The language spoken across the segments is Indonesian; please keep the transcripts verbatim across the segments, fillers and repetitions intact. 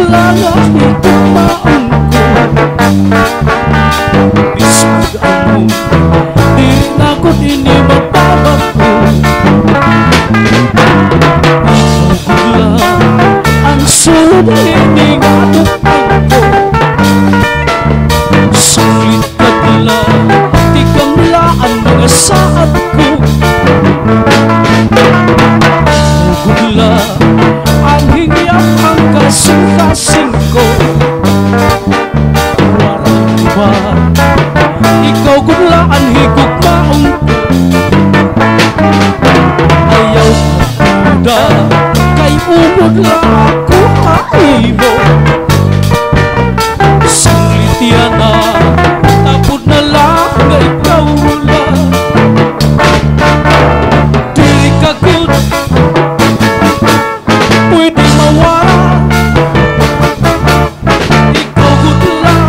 gulala higugmaanku ismagamu di ako ini magbabago igugula ang sulod ini ngatupag ko sulit kagula di kamlaan mga saat ko igugula ang hingyap ang kasing-kasing ko waray ba ikaw gumlaan higugmaong ayaw kaduda kay umod lang ako haibo sanglitian na tapod na lang na ikaw lang dili ka good pwede mawala ikaw good lang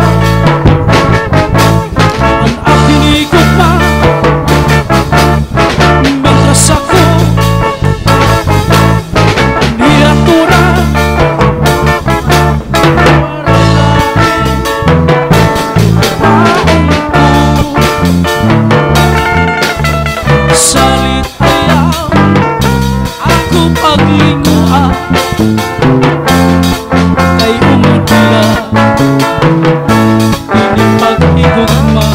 ang aking higugma mentras ako niyatura salit ayaw ako paglinguan kay umudla ini pag-igugma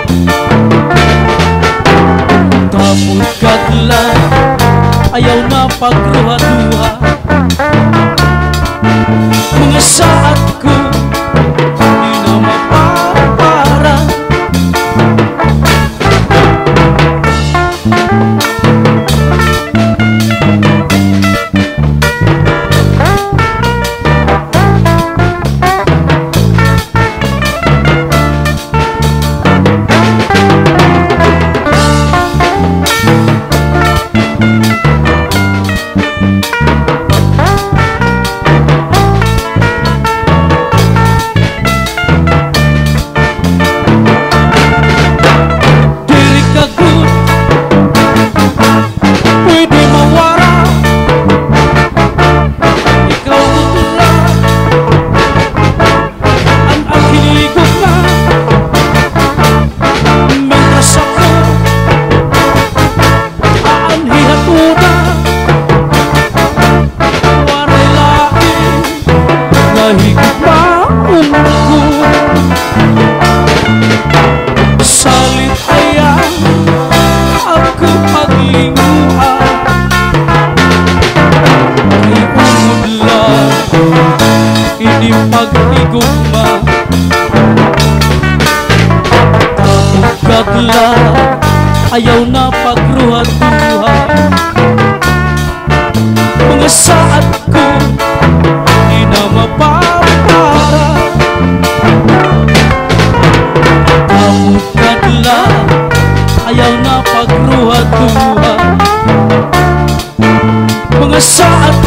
tapos kagla ayaw na pagruha-duha mga saat ko di na mapapara salit ayaw ako paglinguan kay umudla ini pag-igugma tapos kagla ayaw na pagruha-duha mga saat ko di na mapapara tapos kagla ayaw na pagruha-duha mga saat